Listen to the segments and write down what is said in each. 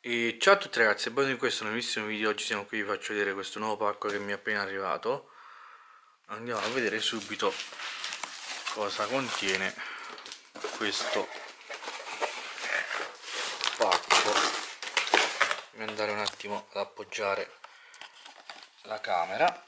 E ciao a tutti ragazzi, e benvenuti in questo nuovissimo video. Oggi siamo qui, vi faccio vedere questo nuovo pacco che mi è appena arrivato. Andiamo a vedere subito cosa contiene questo pacco. Devo andare un attimo ad appoggiare la camera.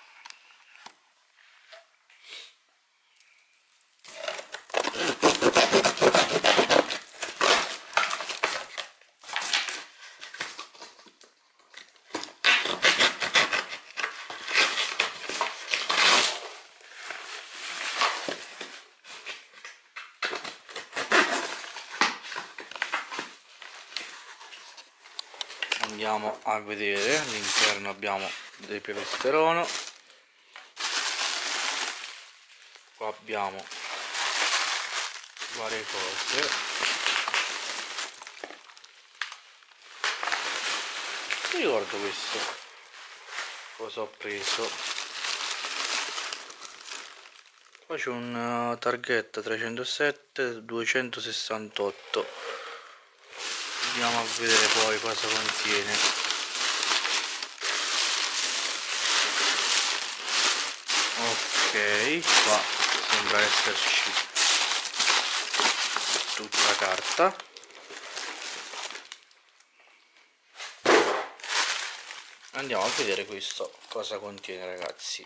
Andiamo a vedere, all'interno abbiamo del peperono, qua abbiamo varie cose. Non ricordo questo cosa ho preso. Qua c'è un targhetta 307 268. Andiamo a vedere poi cosa contiene. Ok, qua sembra esserci tutta carta. Andiamo a vedere questo cosa contiene, ragazzi.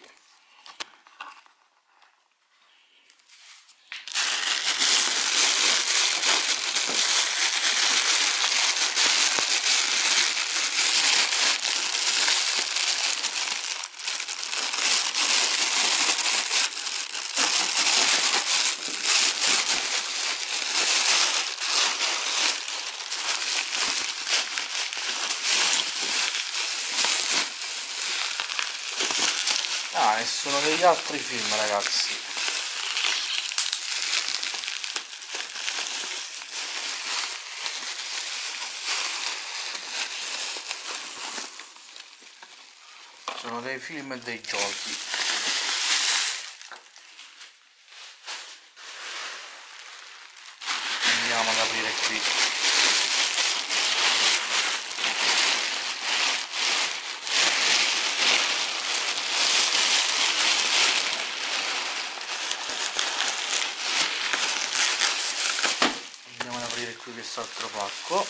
Ah, e sono degli altri film, ragazzi. Sono dei film e dei giochi. Andiamo ad aprire qui. Andiamo ad aprire qui quest'altro pacco.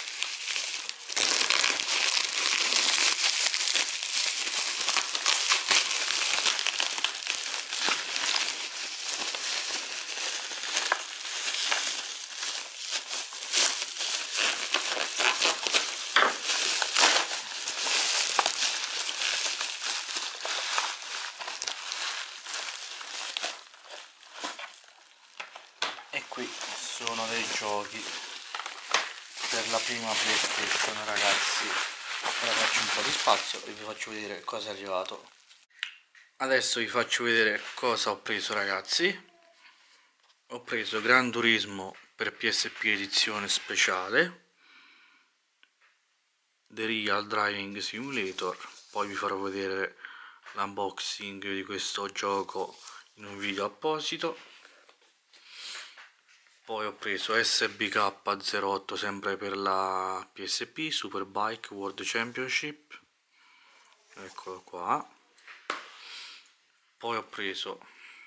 E qui sono dei giochi per la prima PlayStation, ragazzi. Ora faccio un po' di spazio e vi faccio vedere cosa è arrivato. Adesso vi faccio vedere cosa ho preso, ragazzi. Ho preso Gran Turismo per PSP edizione speciale, The Real Driving Simulator. Poi vi farò vedere l'unboxing di questo gioco in un video apposito. Poi ho preso SBK08 sempre per la PSP, Superbike World Championship, eccolo qua. Poi ho preso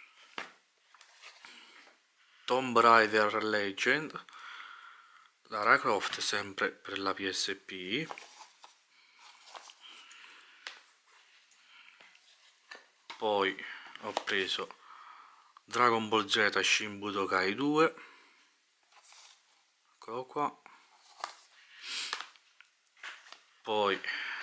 Tomb Raider Legend, Lara Croft sempre per la PSP. Poi ho preso Dragon Ball Z Shin Budokai 2, eccolo qua. Poi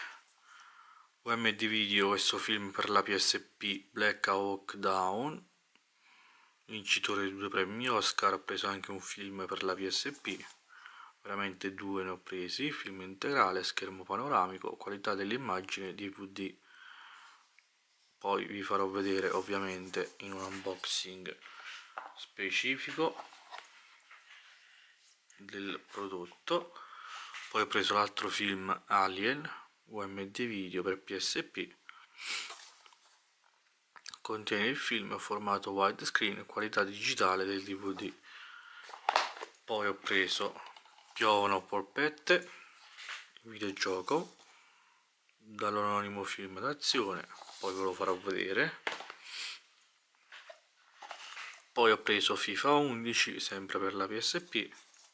UMD Video, questo film per la PSP, Black Hawk Down, vincitore di 2 premi Oscar. Ho preso anche un film per la PSP, veramente 2 ne ho presi, film integrale, schermo panoramico, qualità dell'immagine DVD. Poi vi farò vedere ovviamente in un unboxing specifico del prodotto. Poi ho preso l'altro film Alien UMD Video per PSP, contiene il film a formato widescreen e qualità digitale del DVD. Poi ho preso Piovono polpette, videogioco dall'anonimo film d'azione, poi ve lo farò vedere. Poi ho preso FIFA 11 sempre per la PSP,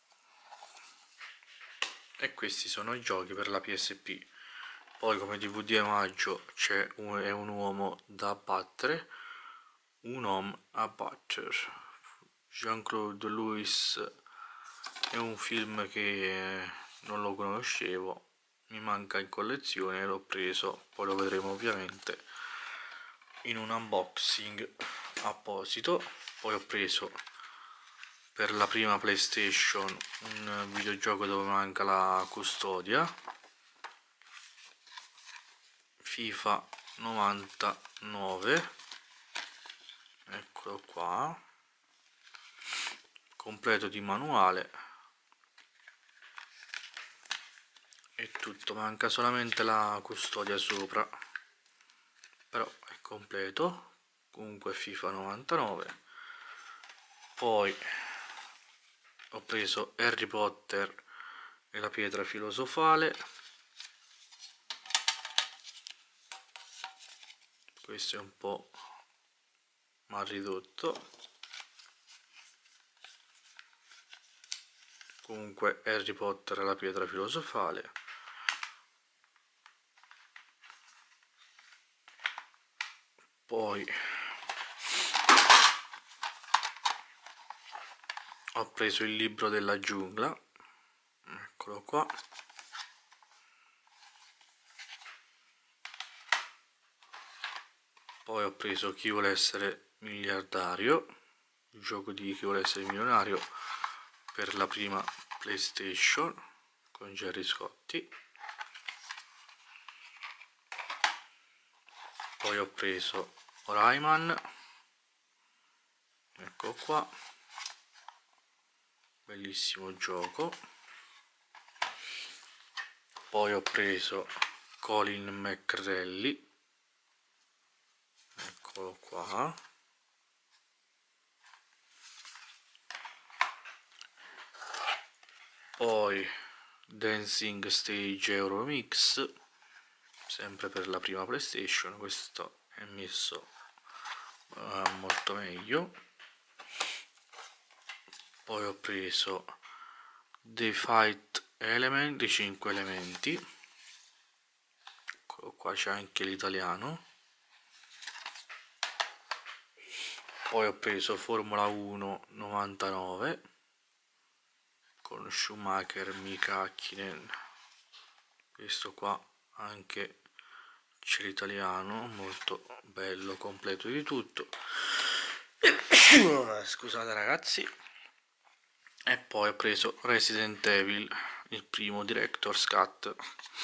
e questi sono i giochi per la PSP. Poi come DVD omaggio c'è un uomo da abbattere, un uomo a battere, Jean-Claude Louis. È un film che non lo conoscevo, mi manca in collezione e l'ho preso, poi lo vedremo ovviamente in un unboxing apposito. Poi ho preso per la prima PlayStation un videogioco dove manca la custodia, FIFA 99, eccolo qua, completo di manuale e tutto, manca solamente la custodia sopra, però è completo. Comunque FIFA 99. Poi ho preso Harry Potter e la pietra filosofale, questo è un po' mal ridotto, comunque Harry Potter e la pietra filosofale. Poi ho preso il libro della giungla, eccolo qua. Poi ho preso Chi vuole essere miliardario, il gioco di Chi vuole essere milionario per la prima PlayStation con Gerry Scotti. Poi ho preso Rayman, ecco qua, bellissimo gioco. Poi ho preso Colin McRae, eccolo qua. Poi Dancing Stage Euromix, sempre per la prima PlayStation, questo è messo molto meglio. Poi ho preso The Fight Element, i 5 elementi, eccolo qua, c'è anche l'italiano. Poi ho preso Formula 1 99 con Schumacher, Mika Hakkinen, questo qua anche c'è l'italiano, molto bello, completo di tutto. Scusate ragazzi. E poi ho preso Resident Evil, il primo Director's Cut,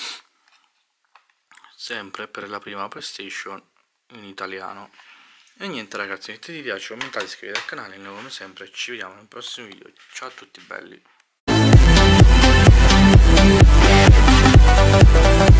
sempre per la prima PlayStation in italiano. E niente ragazzi, mettete mi piace, commentate, iscrivetevi al canale e noi come sempre ci vediamo nel prossimo video. Ciao a tutti belli.